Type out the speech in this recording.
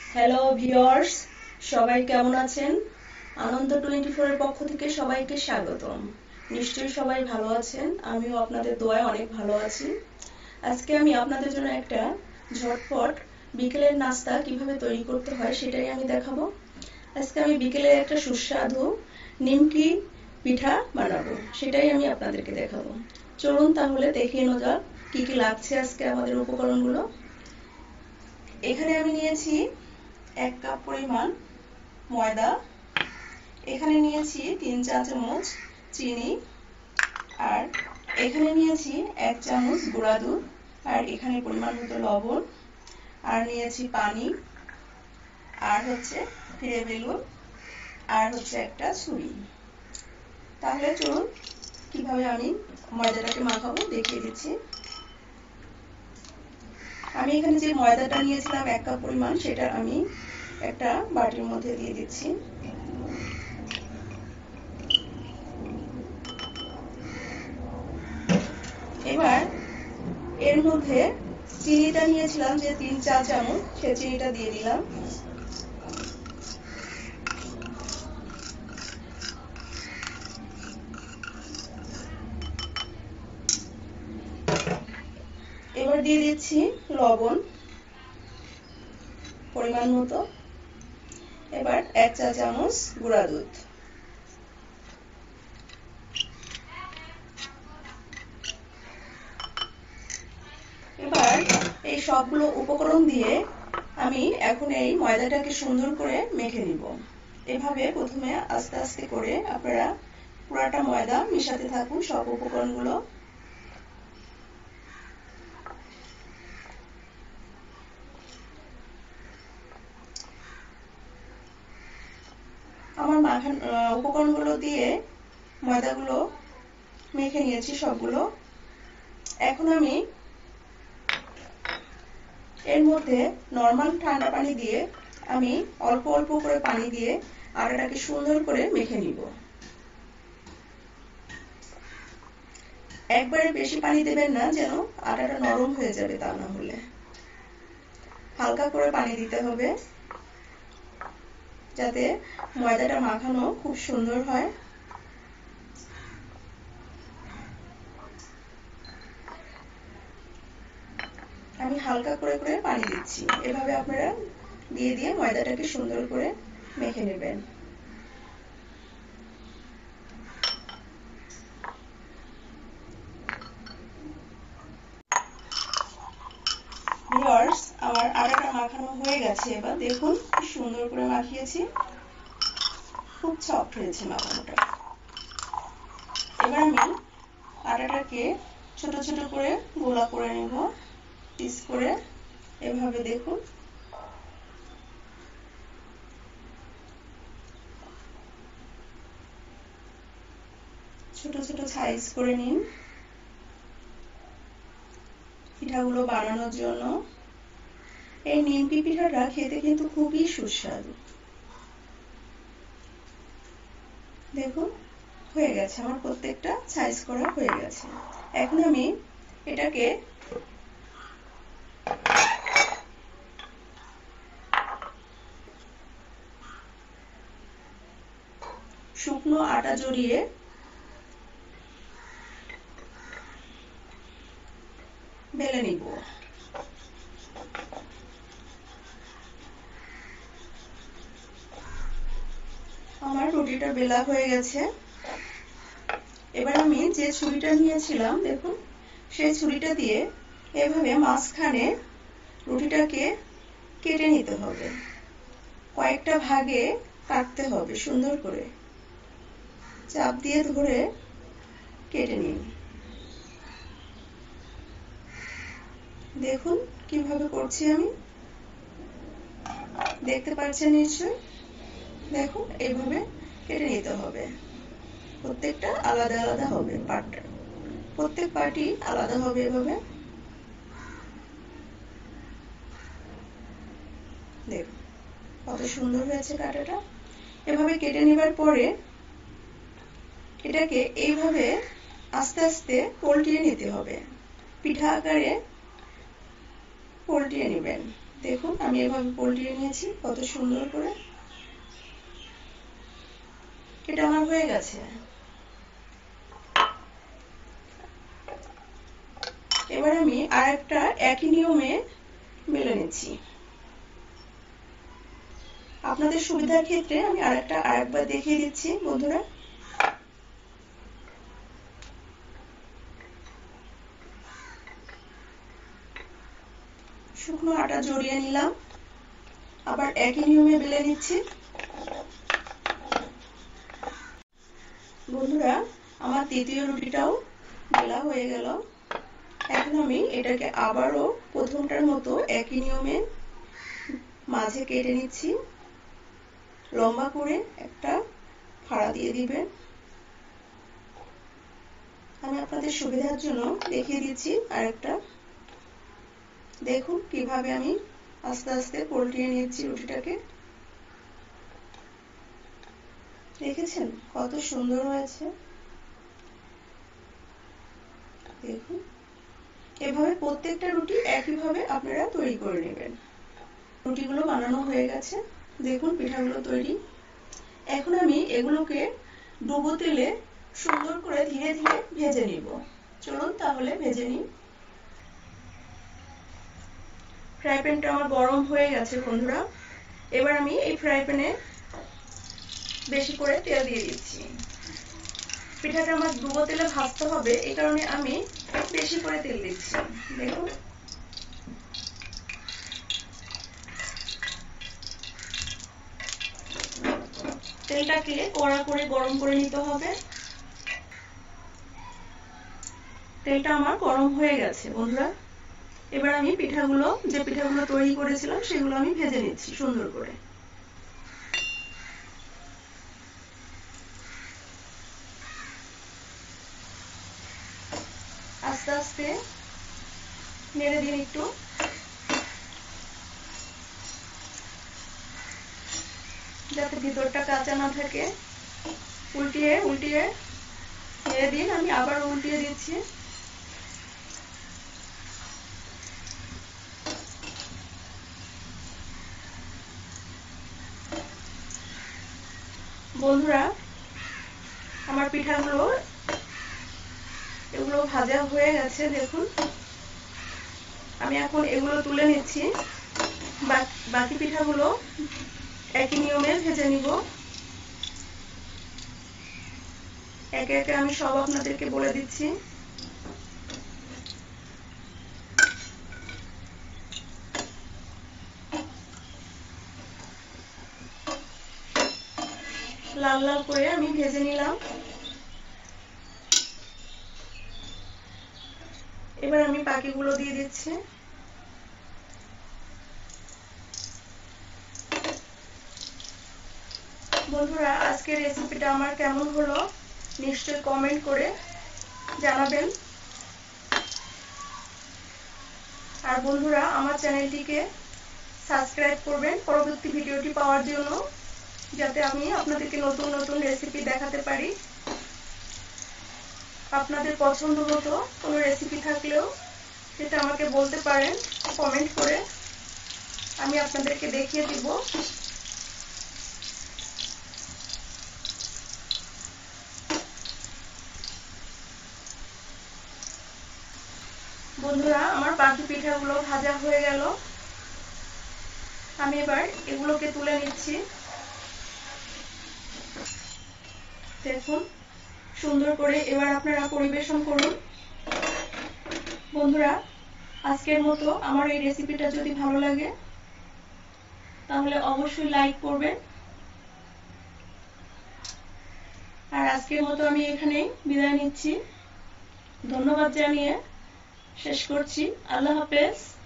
Hello viewers, সবাই কেমন আছেন? আনন্দ 24 এর পক্ষ থেকে সবাইকে স্বাগতম। নিশ্চয়ই সবাই ভালো আছেন, আমিও আপনাদের দোয়ায় অনেক ভালো আছি। আজকে আমি আপনাদের জন্য একটা ঝটপট বিকেলের নাস্তা কিভাবে তৈরি করতে হয় সেটাই আমি দেখাবো। আজকে আমি বিকেলে একটা সুস্বাদু নিমকি পিঠা বানাবো, সেটাই আমি আপনাদেরকে দেখাবো। চলুন তাহলে দেখিয়ে নেওয়া যাক কি কি লাগছে আজকে আমাদের উপকরণগুলো। এখানে আমি নিয়েছি 1 কাপ পরিমাণ ময়দা, এখানে নিয়েছি 3 চা চামচ চিনি, আর এখানে নিয়েছি 1 চামচ গুঁড়া দুধ, আর এখানে পরিমাণ মতো লবণ, আর নিয়েছি পানি, আর হচ্ছে ফিরে বেলুন, আর হচ্ছে একটা ছুরি। তাহলে চলুন কিভাবে আমি ময়দাটাকে মাখাবো দেখিয়ে দিচ্ছি। আমি এখানে যে ময়দাটা নিয়েছিলাম 1 কাপ পরিমাণ, সেটা আমি একটা বাটির মধ্যে দিয়ে দিচ্ছি। এবার এর মধ্যে চিনিটা নিয়েছিলাম যে 3 চা চামচ, সে চিনিটা দিয়ে দিলাম। এবার দিয়ে দিচ্ছি লবণ পরিমাণ মতো। এবার 1 চা চামচ গুঁড়া দুধ। এবার এই সবগুলো উপকরণ দিয়ে আমি এখন এই ময়দাটাকে সুন্দর করে মেখে নিব। এভাবে প্রথমে আস্তে আস্তে করে আপনারা পুরাটা ময়দা মেশাতে থাকুন সব উপকরণগুলো। আমার উপকরণগুলো দিয়ে ময়দাগুলো মেখে নিয়েছি সবগুলো। এখন আমি এর মধ্যে নরমাল ঠান্ডা পানি দিয়ে আমি অল্প অল্প করে পানি দিয়ে আটাটাকে সুন্দর করে মেখে নিব। একবারে বেশি পানি দেবেন না, যেন আটাটা নরম হয়ে যাবে, তা না হলে হালকা করে পানি দিতে হবে, যাতে ময়দাটা মাখানো খুব সুন্দর হয়। আমি হালকা করে করে পানি দিচ্ছি। এভাবে আপনারা দিয়ে দিয়ে ময়দাটাকে সুন্দর করে মেখে নেবেন। ভিউয়ার্স, আমার আটাটা মাখানো হয়ে গেছে। এবার দেখুন কি সুন্দর করে মাখিয়েছি, খুব সফট হয়েছে মাখানোটা। এবার আমি আটাটাকে ছোট ছোট করে গোলা করে নেব, পিস করে। এভাবে দেখুন ছোট ছোট সাইজ করে নিন পিঠাগুলো বানানোর জন্য। এই নিমকি পিঠাটা খেতে কিন্তু খুবই সুস্বাদু। দেখুন হয়ে গেছে, আমার প্রত্যেকটা সাইজ করা হয়ে গেছে। এখন আমি এটাকে শুকনো আটা জড়িয়ে বেলে নিব। আমার রুটিটা বেলা হয়ে গেছে। এবার আমি যে ছুরিটা নিয়েছিলাম, দেখুন সেই ছুরিটা দিয়ে এভাবে মাঝখানে রুটিটাকে কেটে নিতে হবে। কয়েকটা ভাগে কাটতে হবে, সুন্দর করে চাপ দিয়ে ধরে কেটে নিন। দেখুন কিভাবে করছি আমি, দেখতে পাচ্ছেন নিশ্চয়। দেখুন এইভাবে কেটে নিতে হবে। প্রত্যেকটা আলাদা আলাদা হবে, পার্টটা প্রত্যেক পার্টই আলাদা হবে। এভাবে দেখুন কত সুন্দর হয়েছে কাটাটা। এভাবে কেটে নেবার পরে এটাকে এইভাবে আস্তে আস্তে পল্টিয়ে নিতে হবে, পিঠা আকারে পল্টিয়ে নেবেন। দেখুন আমি এভাবে পল্টিয়ে নিয়েছি কত সুন্দর করে। এটা আমার হয়ে গেছে। এবার আমি আরেকটা একই নিয়মে বেলে নিচ্ছি। আপনাদের সুবিধার ক্ষেত্রে আমি আরেকবার দেখিয়ে দিচ্ছি বন্ধুরা। শুকনো আটা জড়িয়ে নিলাম, আবার একই নিয়মে বেলে নিচ্ছি। বন্ধুরা আমার তৃতীয় রুটিটাও বেলা হয়ে গেল। এখন আমি এটাকে আবারও প্রথমটার মতো একই নিয়মে মাঝে কেটে নিচ্ছি। লম্বা করে একটা ফাড়া দিয়ে দিবেন। আমি আপনাদের সুবিধার জন্য দেখিয়ে দিচ্ছি আরেকটা। দেখুন কিভাবে আমি আস্তে আস্তে পল্টিয়ে নিচ্ছি রুটিটাকে। দেখেছেন কত সুন্দর হয়েছে। দেখুন এভাবে প্রত্যেকটা রুটি একইভাবে আপনারা তৈরি করে নেবেন। রুটিগুলো বানানো হয়ে গেছে। দেখুন পিঠাগুলো তৈরি। এখন আমি এগুলোকে ডুবো তেলে সুন্দর করে ধীরে ধীরে ভেজে নিব। চলুন তাহলে ভেজে নিই। ফ্রাই প্যানটা আমার গরম হয়ে গেছে বন্ধুরা। এবার আমি এই ফ্রাই প্যানে বেশি করে তেল দিয়ে দিচ্ছি। পিঠাটা আমার ডুবো তেলে ভাজতে হবে, এই কারণে আমি বেশি করে তেল দিচ্ছি। দেখুন তেলটাকে কড়া করে গরম করে নিতে হবে। তেলটা আমার গরম হয়ে গেছে বন্ধুরা। এবার আমি যে পিঠাগুলো তৈরি করেছিলাম সেগুলো আমি ভেজে নিচ্ছি সুন্দর করে। আস্তে আস্তে নেড়ে দিন একটু, যাতে ভিতরটা কাঁচা না থাকে। উল্টিয়ে উল্টিয়ে নেড়ে দিন। আমি আবার উল্টিয়ে দিচ্ছি। বন্ধুরা আমার পিঠাগুলো এগুলো ভাজা হয়ে গেছে। দেখুন আমি এখন এগুলো তুলে নিচ্ছি। বাকি পিঠাগুলো একই নিয়মে ভেজে নিব। একে একে আমি সব আপনাদেরকে বলে দিচ্ছি। লাল লাল করে আমি ভেজে নিলাম। এবার আমি বাকিগুলো দিয়ে দিচ্ছি। বন্ধুরা আজকের রেসিপিটা আমার কেমন হলো নিশ্চয়ই কমেন্ট করে জানাবেন। আর বন্ধুরা আমার চ্যানেলটিকে সাবস্ক্রাইব করবেন পরবর্তী ভিডিওটি পাওয়ার জন্য, যাতে আমি আপনাদেরকে নতুন নতুন রেসিপি দেখাতে পারি। আপনাদের পছন্দ মতো কোনো রেসিপি থাকলেও সেটা আমাকে বলতে পারেন কমেন্ট করে, আমি আপনাদেরকে দেখিয়ে দিব। বন্ধুরা আমার বাকি পিঠাগুলো ভাজা হয়ে গেল। আমি এবার এগুলোকে তুলে নিচ্ছি। দেখুন সুন্দর করে এবার আপনারা পরিবেশন করুন। বন্ধুরা আজকের মতো আমার এই রেসিপিটা যদি ভালো লাগে তাহলে অবশ্যই লাইক করবেন। আর আজকের মতো আমি এখানেই বিদায় নিচ্ছি। ধন্যবাদ জানিয়ে শেষ করছি। আল্লাহ হাফেজ।